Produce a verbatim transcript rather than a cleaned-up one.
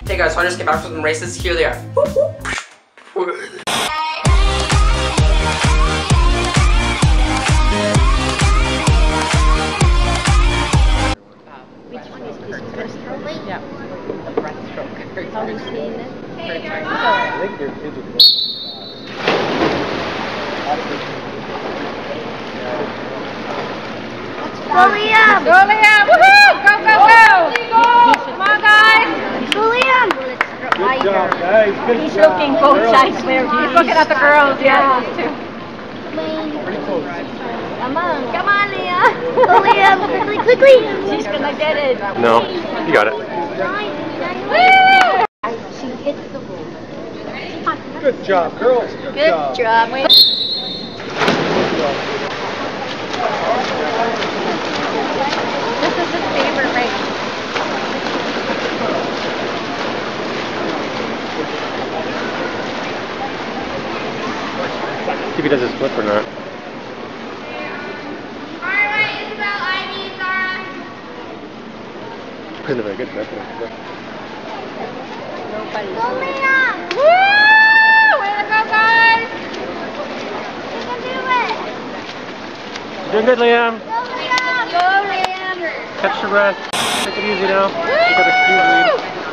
Hey guys, so I just came back from some races. Here they are. Which one is this? Breaststroke? Yeah. The breaststroke. How do you say it? Hey, Sorry. I think you're busy. Go Liam! Go Liam! Woohoo! Go, go, go! Come on guys! Go Liam! Good job, guys. Good He's job. looking both sides where he He's looking at the girls, yeah. Yeah. Too. Pretty close. Come on, come on Liam! Go Liam! Quickly, quickly! She's gonna get it. No, you got it. Woo! She hits the ball. Good job, girls. Good, Good job. job. Good job. This is his favorite race. See if he does his flip or not. Isn't a very good flip. Go Liam! Woo! Way to go guys! You can do it! You're doing good, Liam. Go Liam! Go Liam! Catch your breath. Take it easy now. You got a huge lead.